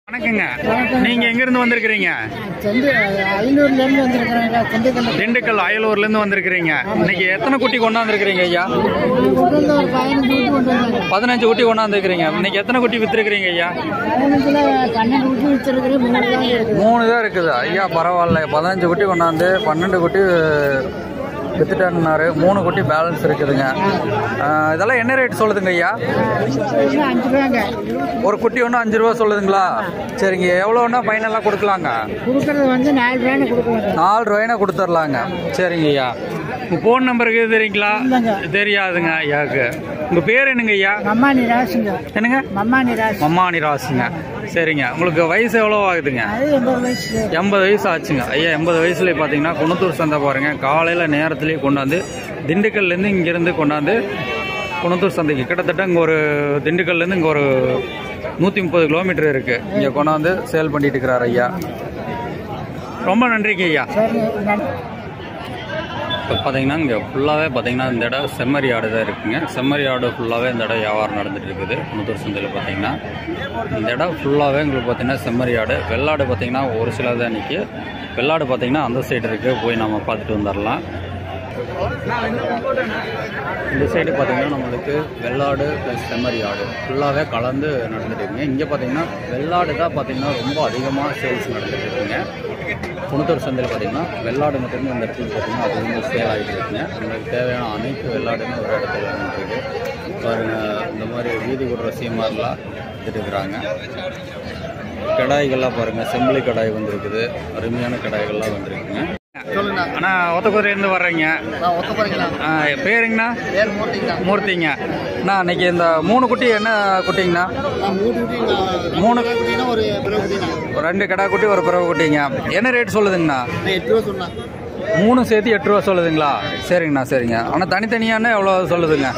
வணக்கங்க. நீங்க எங்க இருந்து வந்திருக்கீங்க? திண்டுக்கல் அயலூர்ல இருந்து வந்திருக்கீங்க. இன்னைக்கு எத்தனை குட்டி கொண்டாந்துருக்கீங்க ஐயா? 15 குட்டி கொண்டாந்துருக்கீங்க. இன்னைக்கு எத்தனை குட்டி வித்துருக்கீங்க ஐயா? 3 தான் இருக்குது ஐயா. பரவாயில்ல. 15 குட்டி கொண்டாந்து 12 குட்டி வித்துட்டாரு. 3 குட்டி பேலன்ஸ் இருக்குதுங்க. இதெல்லாம் என்ன ரேட் சொல்லுதுங்க ஐயா? ஒரு குட்டி ஒன்று 5 ரூபா சொல்லுதுங்களா? சரிங்க. எவ்வளோன்னா ஃபைனலாக கொடுக்கலாங்க? 4 ரூபாய்னா கொடுத்துர்லாங்க. சரிங்க ஐயா. உங்கள் ஃபோன் நம்பருக்கு தெரியுங்களா? தெரியாதுங்க ஐயாவுக்கு. உங்கள் பேர் என்னங்க ஐயா? என்னங்க? மம்மானி ராசுங்க. சரிங்க. உங்களுக்கு வயசு எவ்வளோ ஆகுதுங்க? 80 வயசு ஆச்சுங்க ஐயா. 80 வயசுல பார்த்தீங்கன்னா குணத்தூர் சந்தை பாருங்க. காலையில் நேரத்துலேயே கொண்டாந்து திண்டுக்கல்லேருந்து இங்கேருந்து கொண்டாந்து குணத்தூர் சந்தைக்கு கிட்டத்தட்ட இங்கே ஒரு திண்டுக்கல்லேருந்து இங்கே ஒரு 130 கிலோமீட்டர் இருக்குது. இங்கே கொண்டாந்து சேல் பண்ணிட்டு இருக்கிறார் ஐயா. ரொம்ப நன்றிங்க ஐயா. இப்போ பார்த்தீங்கன்னா இங்கே ஃபுல்லாகவே பார்த்தீங்கன்னா இந்த இடம் செம்மறி ஆடு தான் இருக்குங்க. செம்மறி ஆடு ஃபுல்லாகவே இந்த இடம் வியாபாரம் நடந்துட்டு இருக்குது. குணத்தூர் சந்தையில் பார்த்தீங்கன்னா இந்த இடம் ஃபுல்லாகவே உங்களுக்கு பார்த்தீங்கன்னா செம்மறி ஆடு. வெள்ளாடு பார்த்தீங்கன்னா ஒரு சிலர் தான் நிற்கி. வெள்ளாடு பார்த்தீங்கன்னா அந்த சைடு இருக்குது. போய் நம்ம பார்த்துட்டு வந்துடலாம். இந்த சைடு பார்த்தீங்கன்னா நம்மளுக்கு வெள்ளாடு ப்ளஸ் செம்மறி ஆடு ஃபுல்லாகவே கலந்து நடந்துட்டு இருக்குங்க. இங்கே பார்த்தீங்கன்னா வெள்ளாடு தான் பார்த்தீங்கன்னா ரொம்ப அதிகமாக சேல்ஸ் நடந்துட்டு இருக்குங்க. குணத்தூர் சந்தையில் பார்த்தீங்கன்னா வெள்ளாடு மட்டுமே இந்த இடத்துல பார்த்தீங்கன்னா அதிகமாக சேல் ஆகிட்டு இருக்குங்க. உங்களுக்கு தேவையான அனைத்து வெள்ளாடுமே ஒரு இடத்துல வந்துருக்கு பாருங்கள். இந்த மாதிரி வீதி விடுற சீமாரெலாம் எடுத்துருக்குறாங்க. கடாய்கள்லாம் பாருங்கள். செம்பிளி கடாய் வந்துருக்குது. அருமையான கடாய்கள்லாம் வந்துருக்குங்க. அண்ணா ஒத்தக்குதிரையிலேருந்து வர்றீங்க. பேருங்கண்ணா? மூர்த்திங்க. அண்ணா இன்னைக்கு இந்த 3 குட்டி என்ன குட்டிங்கண்ணா? 2 கடா குட்டி ஒரு பிறகு குட்டிங்க. என்ன ரேட் சொல்லுதுங்கண்ணா? 3 சேர்த்து 8 ரூபா சொல்லுதுங்களா? சரிங்கண்ணா. சரிங்க. ஆனால் தனித்தனியான எவ்வளோ சொல்லுதுங்க?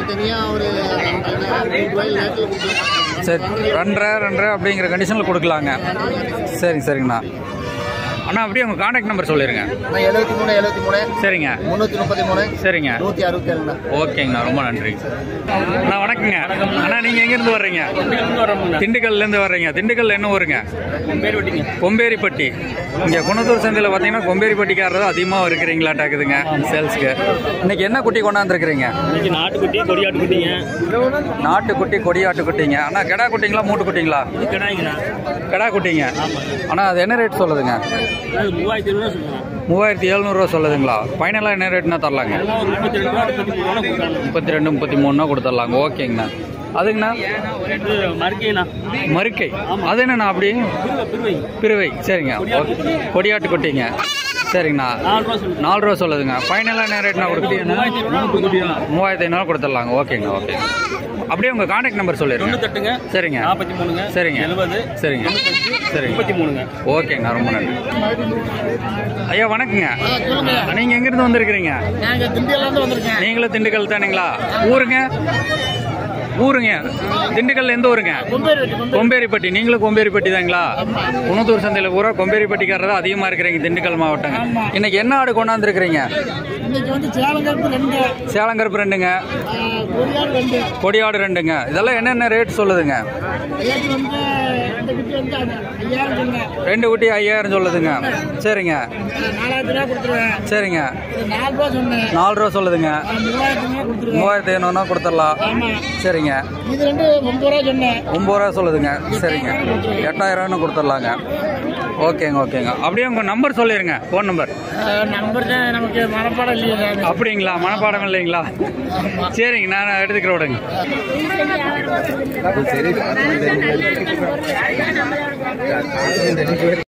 சரி 2.5 அப்படிங்கிற கண்டிஷனில் கொடுக்கலாங்க. சரிங்கண்ணா. அண்ணா அப்படியே உங்கள் கான்டாக்ட் நம்பர் சொல்லிடுங்க. 73 சரிங்க. 333 சரிங்க. 167 ஓகேங்கண்ணா. ரொம்ப நன்றி அண்ணா. வணக்கங்க அண்ணா. நீங்கள் எங்கேருந்து வர்றீங்க? திண்டுக்கல்லேருந்து வர்றீங்க. திண்டுக்கல் என்ன ஊருங்க? கொம்பேரிப்பட்டி. இங்கே குணத்தூர் சந்தையில் பார்த்தீங்கன்னா கொம்பேரிப்பட்டிக்காரர் தான் அதிகமாக இருக்கிறீங்களாட்டாக்குதுங்க சேல்ஸுக்கு. இன்னைக்கு என்ன குட்டி கொண்டாந்துருக்குறீங்க? நாட்டுக்குட்டி கொடியாட்டு குட்டிங்க. நாட்டுக்குட்டி கொடியாட்டு குட்டிங்க. அண்ணா கிடா குட்டிங்களா மூட்டு குட்டிங்களா? கிடா குட்டிங்க. அண்ணா அது என்ன ரேட் சொல்லுதுங்க? 3700 ரூபா சொல்லுதுங்களா? ஃபைனலாக என்ன ரேட்னா தரலாங்க? 32 33 கொடுத்துடலாங்க. ஓகேங்கண்ணா. அதுங்கண்ணா மறுக்கை. அது என்னண்ணா? அப்படி பிறவை. சரிங்க. கொடியாட்டு குட்டிங்க. சரிங்கண்ணா. 4 ரூபா சொல்லுதுங்க. ஃபைனலாக என்ன ரேட்னா கொடுத்தீங்கன்னா 3500 கொடுத்துடலாங்க. ஓகேங்க. ஓகேங்க. அப்படியே உங்கள் கான்டாக்ட் நம்பர் சொல்லிடுங்க. சரிங்க. 43 சரிங்க. 70 சரிங்க. சரிங்க. 33 ஓகேங்கண்ணா. ரொம்ப நன்றி ஐயா. வணக்கங்க. நீங்கள் எங்கேருந்து வந்திருக்கிறீங்க? நீங்களும் திண்டுக்கல் தானுங்களா? ஊருங்க? திண்டுக்கல்ல எந்த ஊருங்க? கொம்பேரிப்பட்டி. நீங்களும் கொம்பேரிப்பட்டி தாங்களா? குணத்தூர் சந்தையில் பூரா கொம்பேரிப்பட்டிக்காரர் தான் அதிகமாக இருக்கிறீங்க திண்டுக்கல் மாவட்டங்க. இன்னைக்கு என்ன ஆடு கொண்டாந்துருக்கிறீங்க? சேலங்கருப்பு 2ங்க. கொடியாடு 2ங்க. இதெல்லாம் என்னென்ன ரேட் சொல்லுதுங்க? 2 குட்டி 5000 சொல்லுதுங்க. சரிங்க. சரிங்க. 4 ரூபா சொல்லுதுங்க. 3500 கொடுத்துடலாம். சரிங்க. 9 ரூபா சொல்லுதுங்க. சரிங்க. 8000 கொடுத்துடலாங்க. ஓகேங்க. ஓகேங்க. அப்படியே உங்கள் நம்பர் சொல்லிடுங்க. Phone number. அப்படிங்களா? மனப்பாடம் இல்லைங்களா? சரிங்க. நான் எடுத்துக்கிற விடுங்க. சரி.